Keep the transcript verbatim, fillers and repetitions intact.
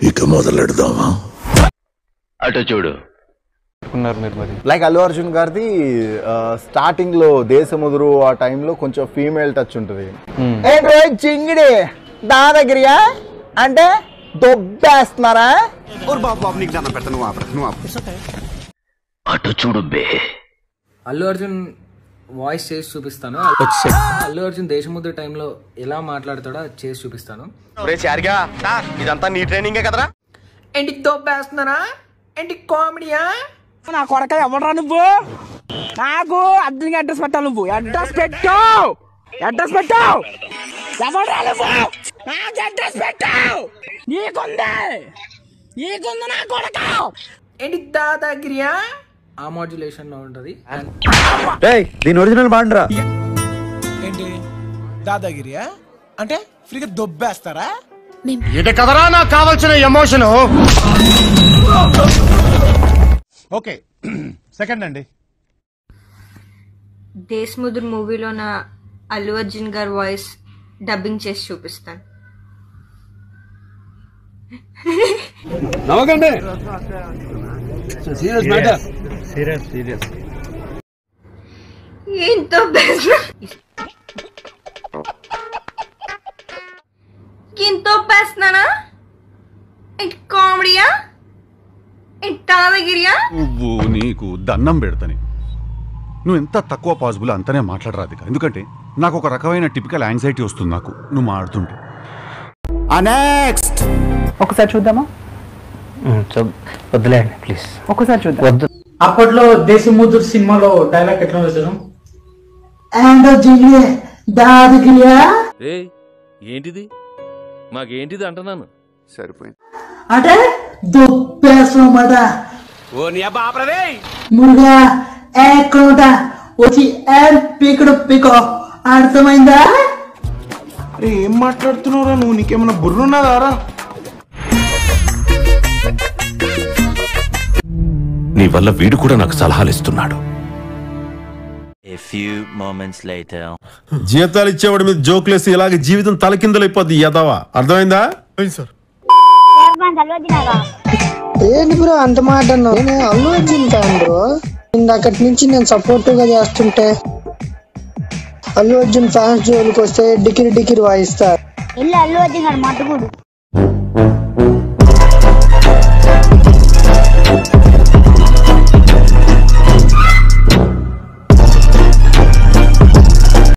ఇక మొదలెడదామా? అటు చూడు. లైక్ అల్లు అర్జున్ గారిది స్టార్టింగ్ లో దేశముదురు ఆ టైంలో కొంచెం ఫీమేల్ టచ్ ఉంటుంది. ఏంటో చింగిడి దా దగ్గరియా అంటే దొబ్బేస్తున్నారా? అటు చూడు బే. అల్లు అర్జున్ వాయిస్ చేసి చూపిస్తాను. అల్లు అర్జున్ దేశముద్ర టైంలో ఎలా మాట్లాడతాడో చేసి చూపిస్తాను. ఇదంతా నీ ట్రైనింగే కదరా? ఏంటి దొబ్బేస్తున్నారా? ఏంటి కామెడీయా? నా కొడక ఎవడరా నువ్వు? నాకు అర్జున్ అడ్రస్ పెట్టావు. నువ్వు అడ్రస్ పెట్టావు అడ్రస్ పెట్టావు ఎవడరా నువ్వు? నాకు అడ్రస్ పెట్టావు. నీకుంది నీకుంది నా కొడక. ఏంటి దాదాగిరియా? ఆ మాడ్యులేషన్ లో ఉంటది. దీని ఒరిజినల్ బాండ్రా. ఏంటి దాదాగిరియా అంటే ఫ్రీగా దొబ్బేస్తారా? ఇది కదరా నాకు కావాల్సిన ఎమోషన్. ఓకే సెకండ్ అండి. దేశముద్రు మూవీలో నా అల్లు అర్జున్ గారి వాయిస్ డబ్బింగ్ చేసి చూపిస్తాను. నవ్వకండి. Serious matter. Serious serious. ఏంతో బెస్ట్ ఎంతో బెస్ట్నా? ఏంటి కామెడీయా? ఏంటి తాదగిరియా? నువ్వు నీకు దండం పెడతాని. నువ్వు ఎంత తక్కువ పాసిబుల్ అంతనే మాట్లాడరాదు. ఎందుకంటే నాకు ఒక రకమైన టిపికల్ యాంగ్జైటీ వస్తుంది నాకు నువ్వు మాట్లాడుతుంటే. నెక్స్ట్ ఒకసారి చూద్దామా? వద్దులేండి ప్లీజ్. ఒకసారి చూద్దాం. వద్దు. అప్పట్లో దేశముద్రు సినిమాలో డైలాగ్ ఎట్లా వచ్చాను? ఏంటిది మాకేంటిది అంటున్నాను. సరిపోయింది అంటే దొబ్బేస్తామాట. ఓ నీ అబ్బా ఆపరదే. మురుగా ఎక్కడ వచ్చి పీకడు పీకో. అర్థమైందా? అరే ఏం మాట్లాడుతున్నావురా నువ్వు? నీకేమన్నా బుర్రున్నదారా? నీ వల్ల వీడు కూడా నాకు సలహాలు ఇస్తున్నాడు. జీతాలు ఇచ్చేవాడి మీద జోకులేసి ఇలాగే జీవితం తలకిందలైపోద్ది యదవా. అర్థమైందా? ఏంటి బ్రో అంత మాట అన్నావు? నేను అల్లు అర్జున్ ఫ్యాన్ బ్రో. ఇందాకటి నుంచి నేను సపోర్టివ్ గా చేస్తుంటే అల్లు అర్జున్ ఫ్యాన్స్ జోలికి వస్తే డికిరి డికిరి వాయిస్తారు. అల్లు అర్జున్ మట్టుకుడు